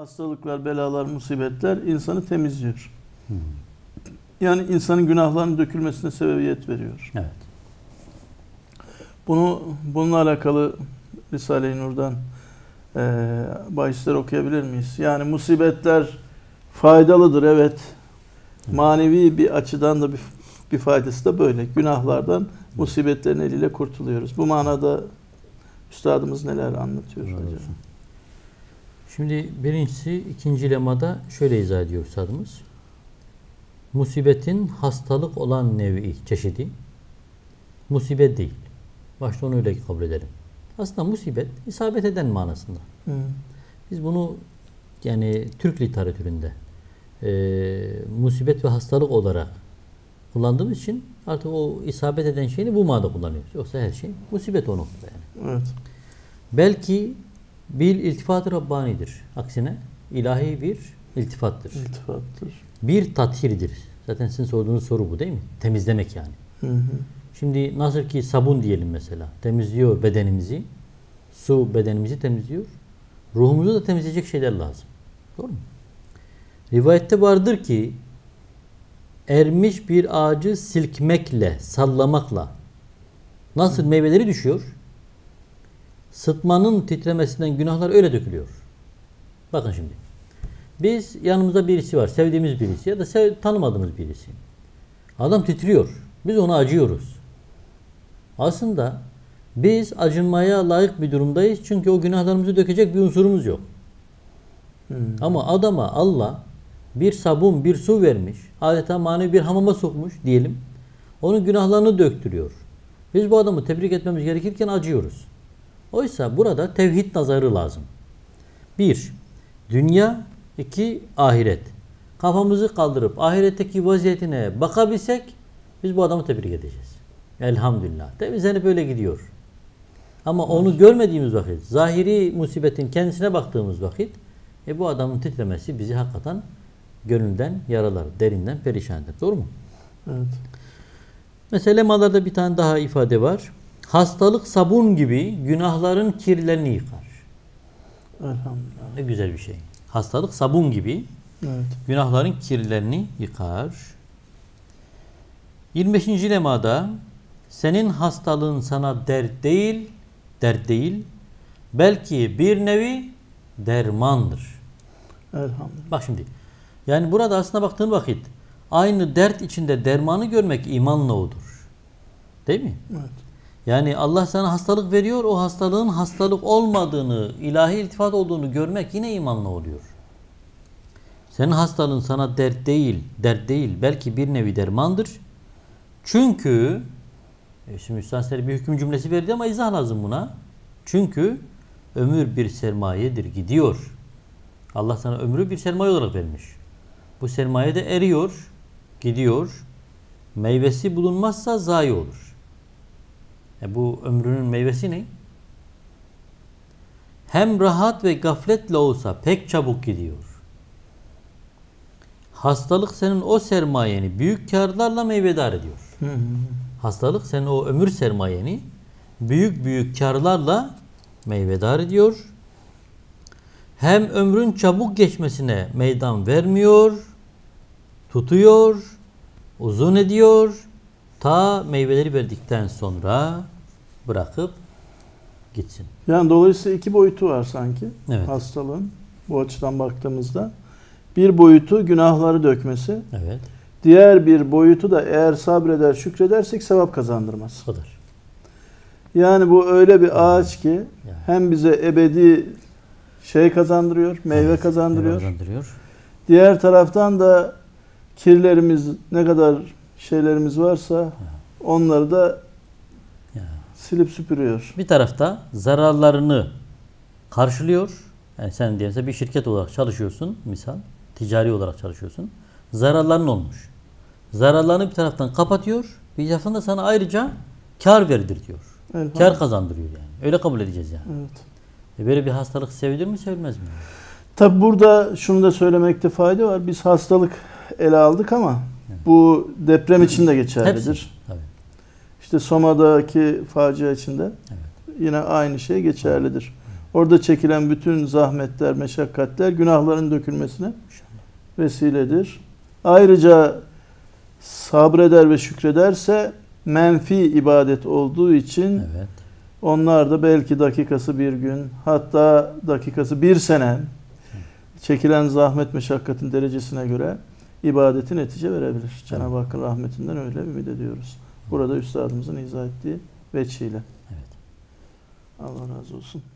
hastalıklar, belalar, musibetler insanı temizliyor. Yani insanın günahlarının dökülmesine sebebiyet veriyor. Evet. Bununla alakalı Risale-i Nur'dan bahisler okuyabilir miyiz? Yani musibetler faydalıdır, evet. Manevi bir açıdan da bir faydası da böyle. Günahlardan, musibetlerin eliyle kurtuluyoruz. Bu manada üstadımız neler anlatıyor hocam? Şimdi birincisi, ikinci lemada şöyle izah ediyor üstadımız. Musibetin hastalık olan nevi, çeşidi musibet değil. Başta onu öyle kabul edelim. Aslında musibet isabet eden manasında. Biz bunu yani Türk literatüründe musibet ve hastalık olarak kullandığımız için artık o isabet eden şeyini bu manada kullanıyoruz. Yoksa her şey musibet o noktada yani. Evet. Belki bir iltifat-ı Rabbani'dir. Aksine ilahi bir iltifattır. İltifattır. Bir tathirdir. Zaten sizin sorduğunuz soru bu değil mi? Temizlemek yani. Şimdi nasıl ki sabun diyelim mesela. Temizliyor bedenimizi. Su bedenimizi temizliyor. Ruhumuzu da temizleyecek şeyler lazım. Doğru mu? Rivayette vardır ki ermiş bir ağacı silkmekle, sallamakla nasıl meyveleri düşüyor? Sıtmanın titremesinden günahlar öyle dökülüyor. Bakın şimdi. Biz yanımızda birisi var. Sevdiğimiz birisi ya da tanımadığımız birisi. Adam titriyor. Biz ona acıyoruz. Aslında biz acınmaya layık bir durumdayız. Çünkü o günahlarımızı dökecek bir unsurumuz yok. Ama adama Allah bir sabun, bir su vermiş. Adeta manevi bir hamama sokmuş diyelim. Onun günahlarını döktürüyor. Biz bu adamı tebrik etmemiz gerekirken acıyoruz. Oysa burada tevhid nazarı lazım. Bir, dünya. İki, ahiret. Kafamızı kaldırıp ahiretteki vaziyetine bakabilsek biz bu adamı tebrik edeceğiz. Elhamdülillah. Temizlenip böyle gidiyor. Ama onu görmediğimiz vakit, zahiri musibetin kendisine baktığımız vakit bu adamın titremesi bizi hakikaten gönülden yaralar, derinden perişan eder. Doğru mu? Evet. Mesela lemalarda bir tane daha ifade var. Hastalık sabun gibi günahların kirlerini yıkar. Elhamdülillah. Ne güzel bir şey. Hastalık sabun gibi günahların kirlerini yıkar. 25. lemada senin hastalığın sana dert değil, belki bir nevi dermandır. Elhamdülillah. Bak şimdi. Yani burada aslında baktığın vakit aynı dert içinde dermanı görmek imanla odur. Değil mi? Evet. Yani Allah sana hastalık veriyor, o hastalığın hastalık olmadığını, ilahi iltifat olduğunu görmek yine imanla oluyor. Senin hastalığın sana dert değil, belki bir nevi dermandır. Çünkü şimdi Üstad bir hüküm cümlesi verdi ama izah lazım buna. Çünkü ömür bir sermayedir, gidiyor. Allah sana ömrü bir sermaye olarak vermiş. Bu sermaye de eriyor, gidiyor. Meyvesi bulunmazsa zayi olur. Bu ömrünün meyvesi ne? Hem rahat ve gafletle olsa pek çabuk gidiyor. Hastalık senin o sermayeni büyük karlarla meyvedar ediyor. Hastalık senin o ömür sermayeni büyük karlarla meyvedar ediyor. Hem ömrün çabuk geçmesine meydan vermiyor, tutuyor, uzun ediyor, ta meyveleri verdikten sonra bırakıp gitsin. Yani dolayısıyla iki boyutu var sanki hastalığın. Bu açıdan baktığımızda. Bir boyutu günahları dökmesi. Evet. Diğer bir boyutu da eğer sabreder, şükredersek sevap kazandırmaz. O kadar. Yani bu öyle bir ağaç ki hem bize ebedi şey kazandırıyor, meyve kazandırıyor. Diğer taraftan da kirlerimiz, ne kadar şeylerimiz varsa onları da silip süpürüyor. Bir tarafta zararlarını karşılıyor. Yani sen diyelim bir şirket olarak çalışıyorsun, misal ticari olarak çalışıyorsun. Zararların olmuş. Zararlarını bir taraftan kapatıyor, bir taraftan da sana ayrıca kar verdirtiyor. Kar kazandırıyor yani. Öyle kabul edeceğiz yani. Evet. Böyle bir hastalık sevilir mi, sevilmez mi? Tabi burada şunu da söylemekte fayda var. Biz hastalık ele aldık ama bu deprem için de geçerlidir. Hepsi. Tabii. İşte Soma'daki facia için de yine aynı şey geçerlidir. Orada çekilen bütün zahmetler, meşakkatler günahların dökülmesine vesiledir. Ayrıca sabreder ve şükrederse menfi ibadet olduğu için Evet. onlar da belki dakikası bir gün, hatta dakikası bir sene çekilen zahmet meşakkatin derecesine göre ibadeti netice verebilir. Cenab-ı Hakk'ın rahmetinden öyle ümit ediyoruz. Burada üstadımızın izah ettiği veçhiyle. Evet. Allah razı olsun.